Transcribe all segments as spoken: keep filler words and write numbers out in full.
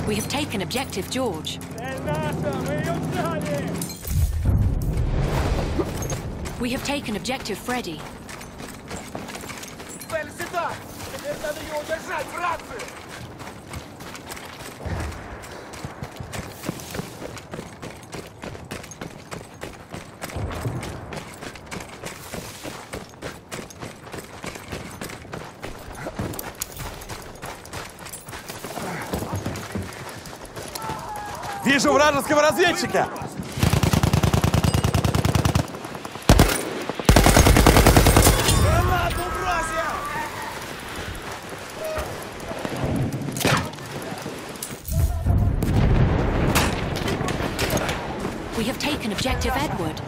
We have taken objective George. We have taken objective Freddy. Вижу вражеского разведчика! Гранату бросил! We have taken objective Edward.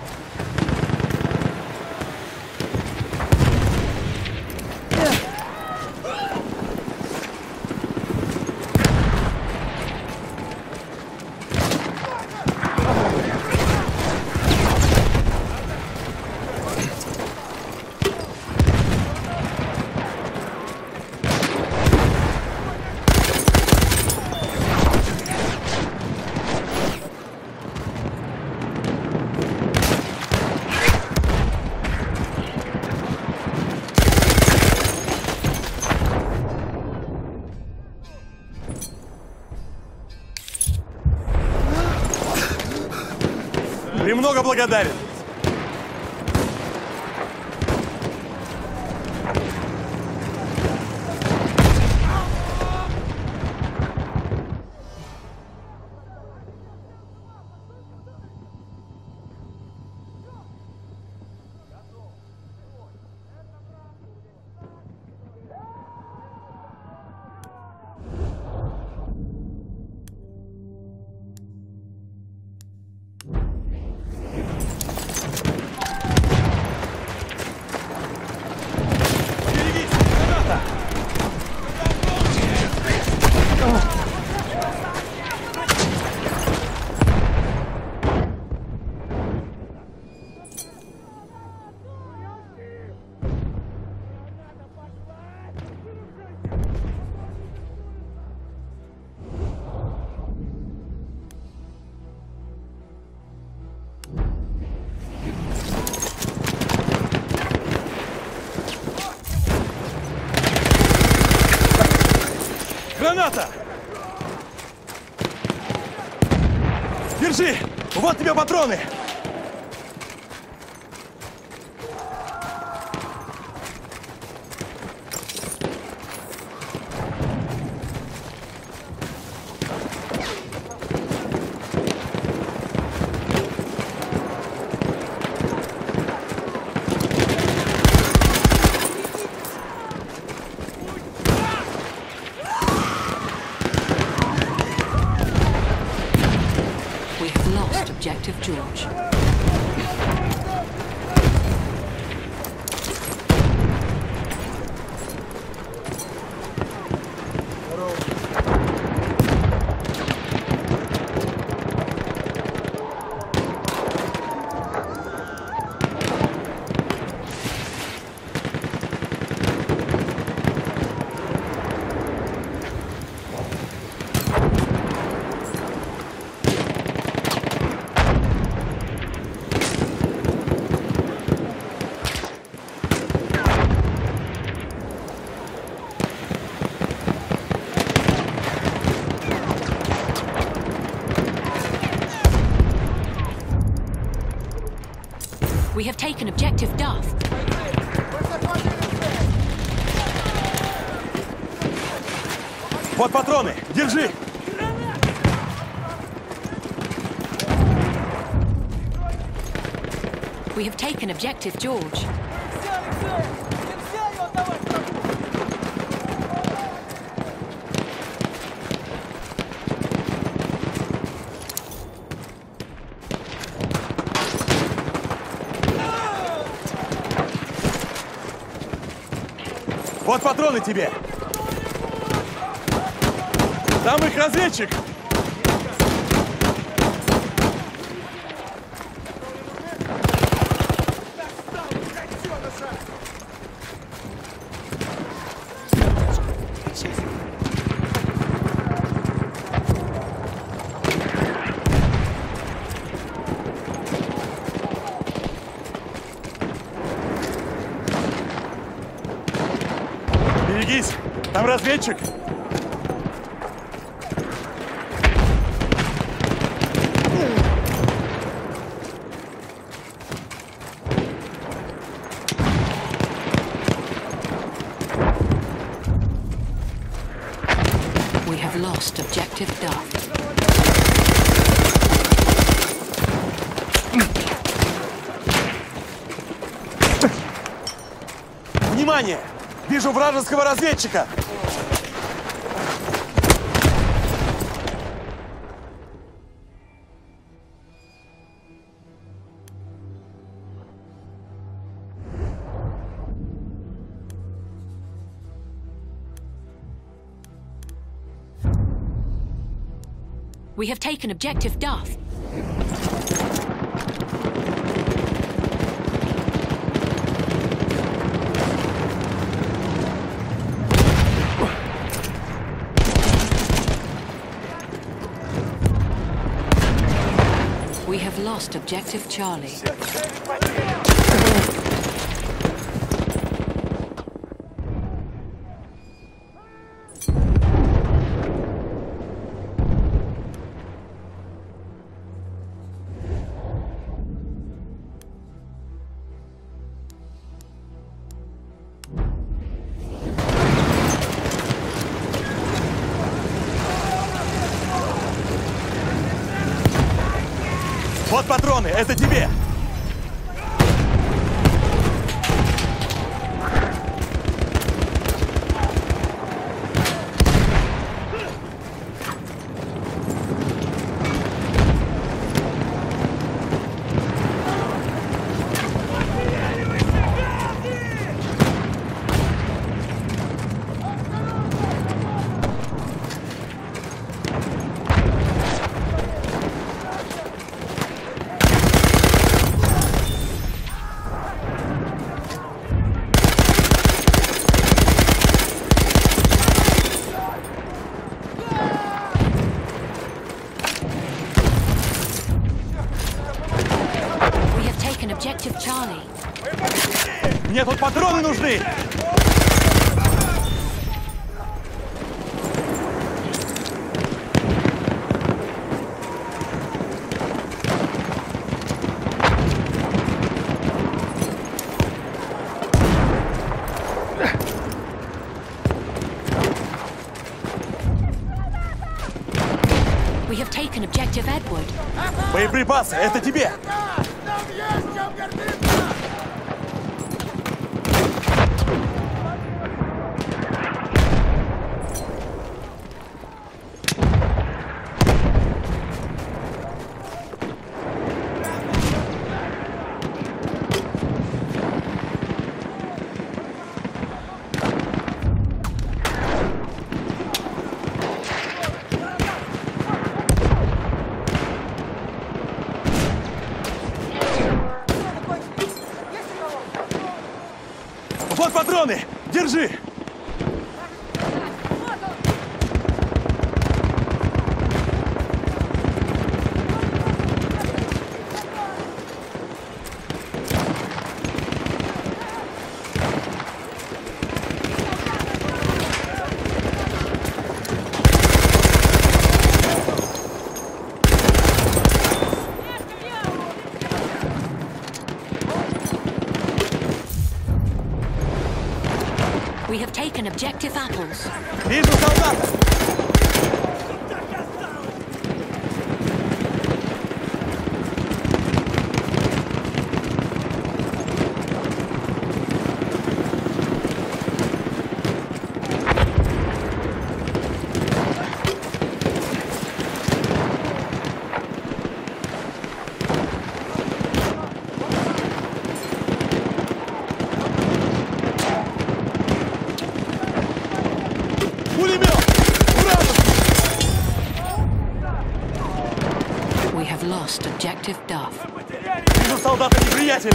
Премного благодарен. Граната! Держи! Вот тебе патроны! Objective George. We have taken objective Duff. Вот патроны! Держи! We have taken objective George. Вот патроны тебе! Там их разведчик! Берегись! Там разведчик! We have lost objective Duff. Внимание! Вижу вражеского разведчика! We have taken objective Duff. We have lost objective Charlie. Вот патроны, это тебе! Objective Charlie. Мне тут патроны нужны! We have taken objective Edward. Боеприпасы, это тебе! Вот патроны! Держи! We have taken objective apples. Вижу солдата! We have lost objective Duff. Вижу солдата неприятеля!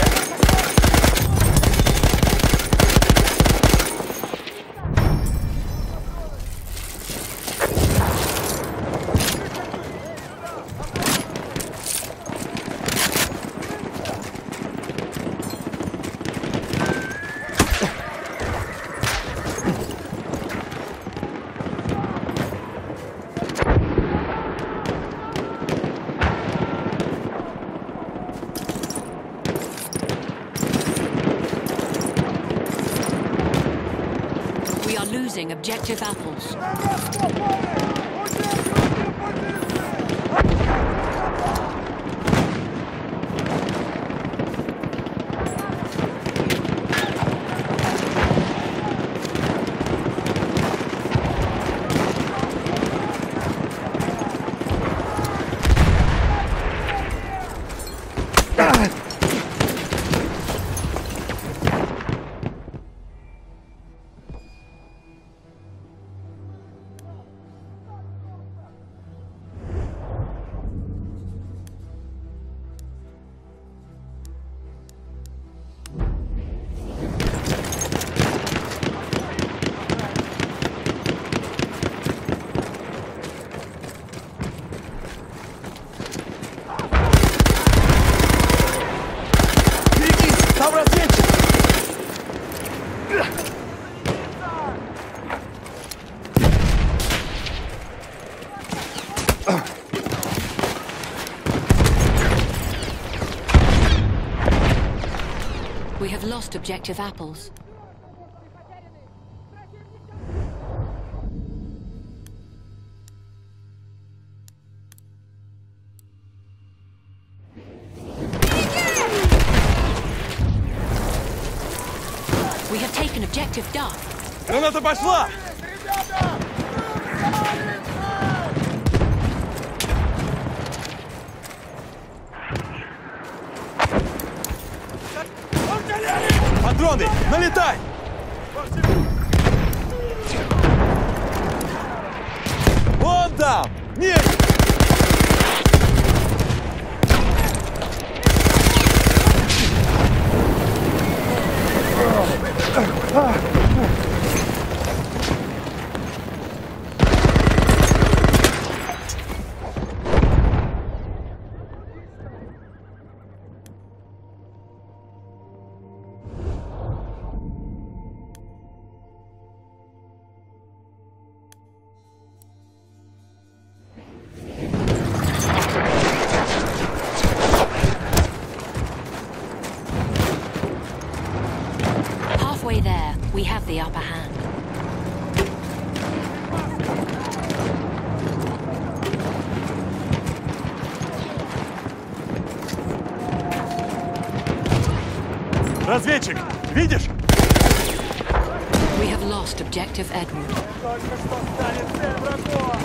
losing objective apples. Там разведчик! We have lost objective apples. We have taken objective Duff. Граната пошла! Патроны! Налетай! Вон там! Нет! Halfway there, we have the upper hand. Разведчик! Видишь? We have lost objective Edward. Только что стали цель врагов!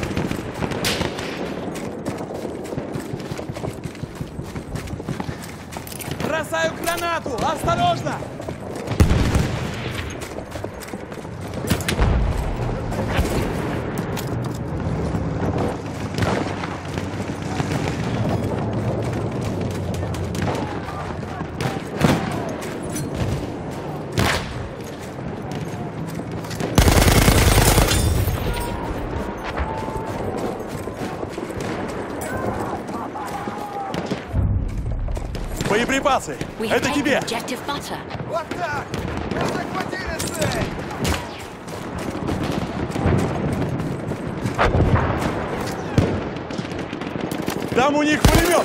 Бросаю гранату! Осторожно! Боеприпасы! We have Это taken тебе! objective butter. Вот так! Мы захватили цель! Там у них пулемет!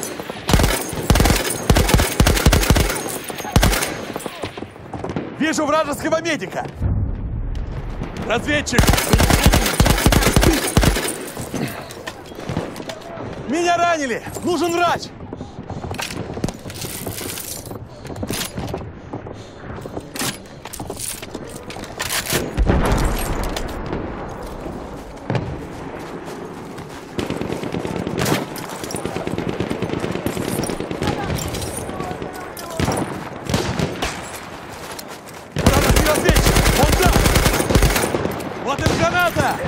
Вижу вражеского медика! Разведчик! Меня ранили! Нужен врач! Вражеский разведчик! Вон там! Вот и граната!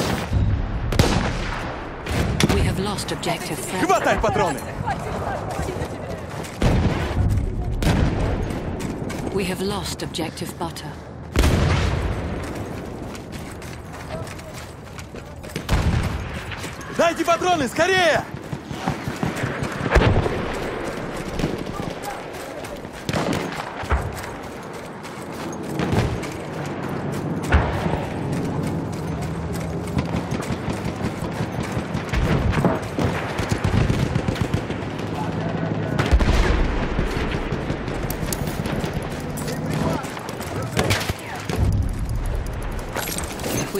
We have lost objective Fred. Хватай патроны! We have lost objective butter. Дайте патроны, скорее!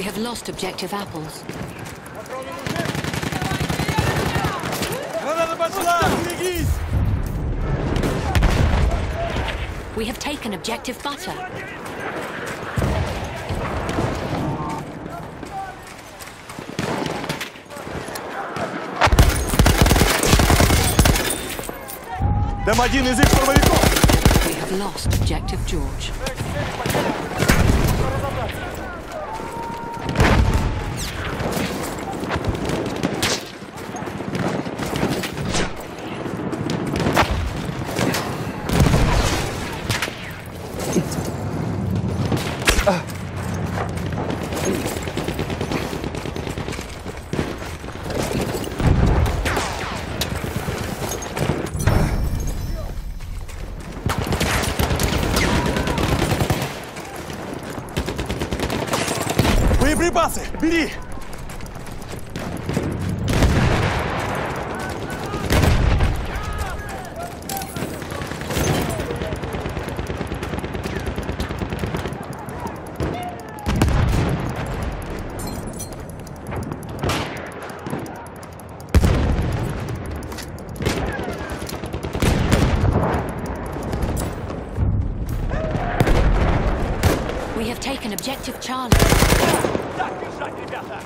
have lost objective apples. Граната пошла! Берегись! We have taken objective butter. Там один из их штурмовиков! We have lost objective George. Боеприпасы! Бери! We have taken objective Charlie. Так бежать, ребята!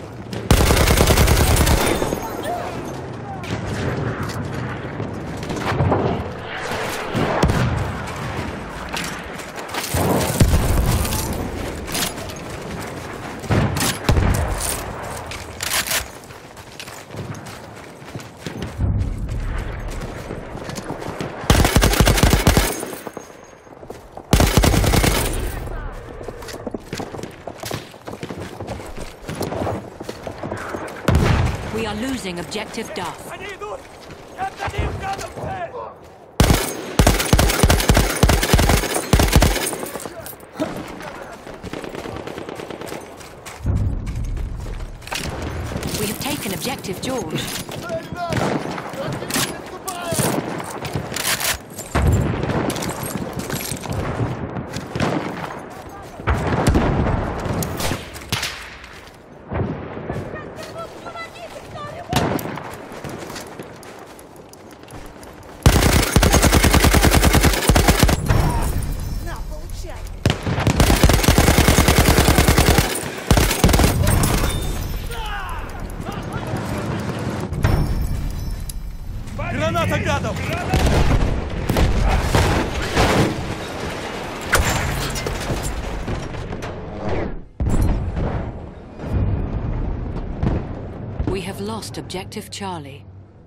We are losing objective Duff. Они идут! Не отдадим гадов цель! We have taken objective George. Граната гадов! We have lost objective Charlie.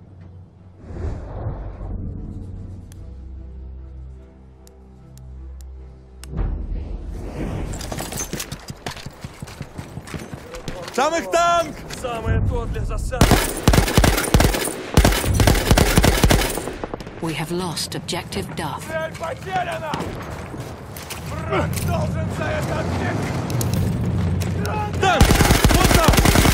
Там их танк! Самое то для засады! We have lost objective Duff. Цель потеряна! Враг должен за это ответить! Танк! Вот там!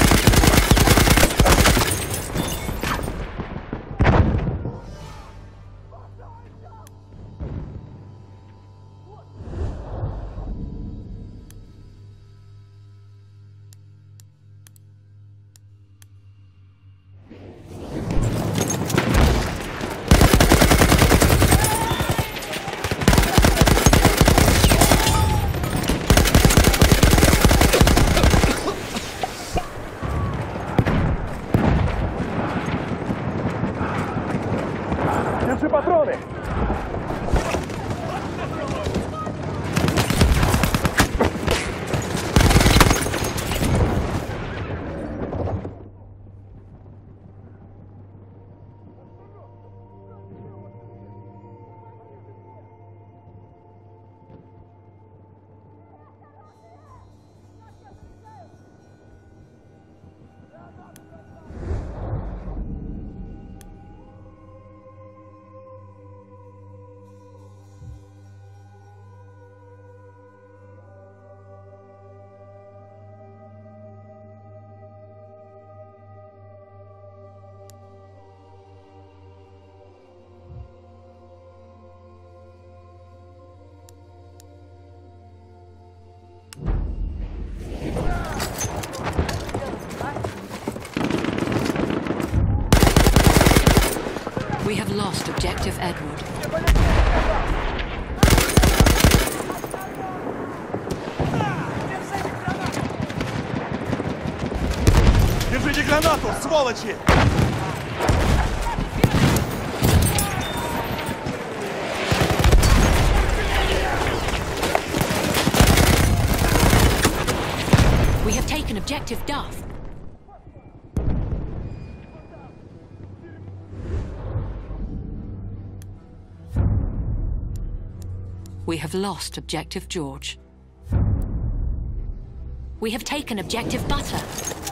Держи патроны! lost objective Edward. Держите гранату, сволочи! We have taken objective Duff. We have lost objective George. We have taken objective Butter.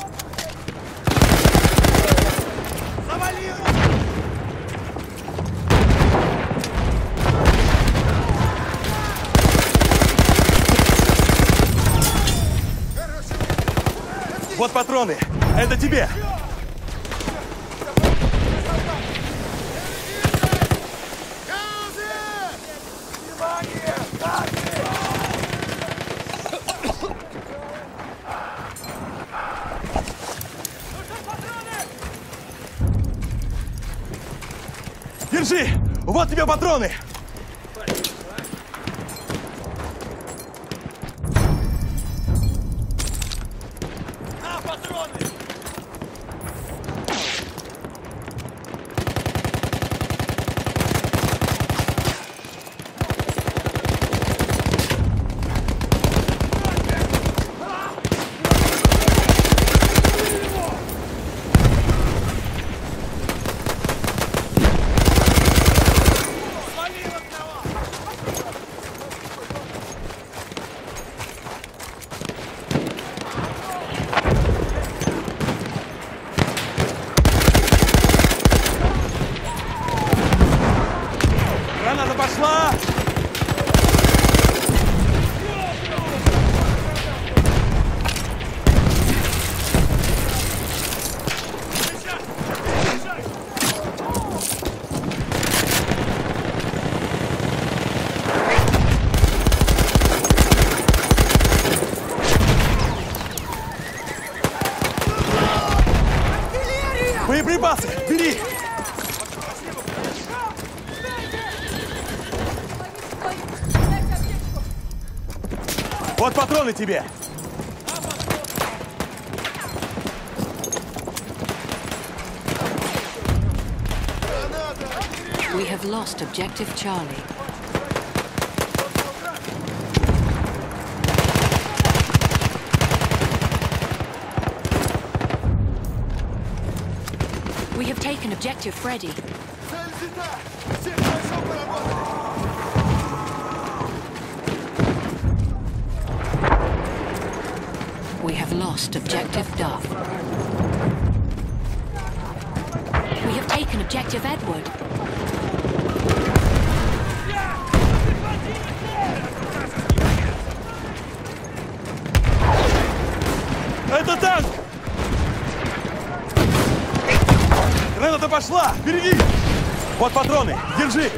Вот патроны. Это тебе. Держи! Вот тебе патроны! На, патроны! Граната пошла! Боеприпасы! Бери! Вот патроны тебе! We have lost objective Charlie. We have taken objective Freddy. We have lost objective Duff. We have taken objective Edward. Это танк! Граната пошла! Береги! Вот патроны! Держи!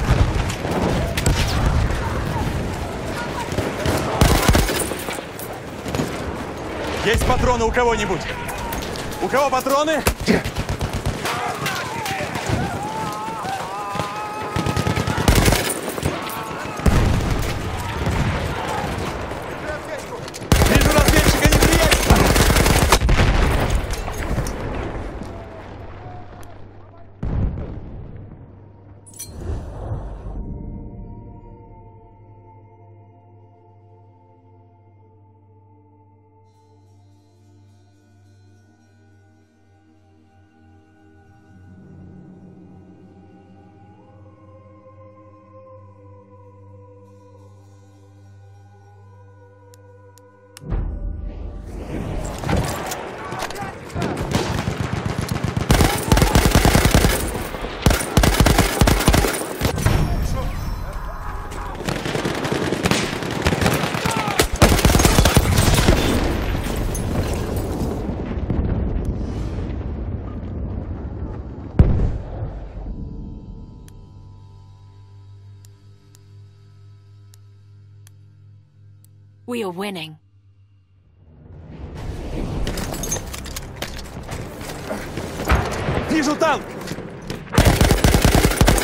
Есть патроны у кого-нибудь? У кого патроны? Вижу разведчика неприятеля! We are winning. Вижу танк!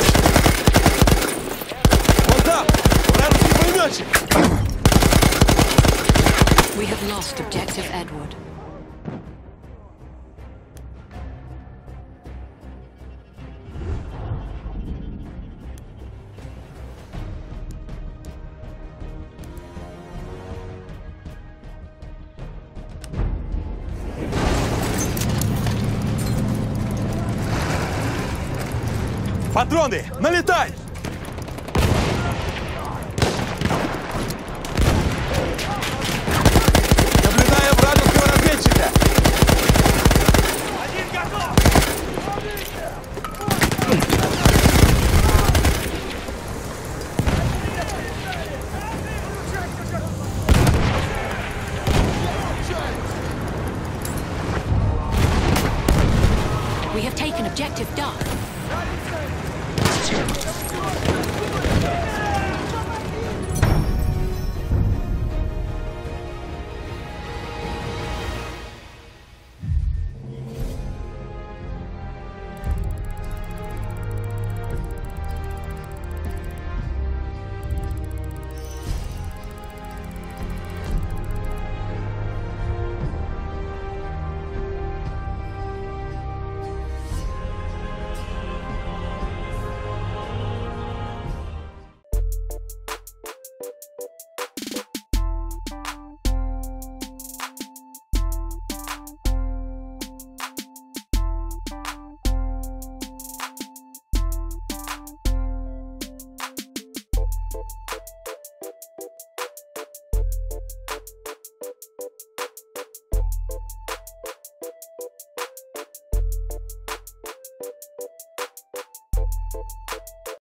We have lost objective Edward. Патроны, налетай!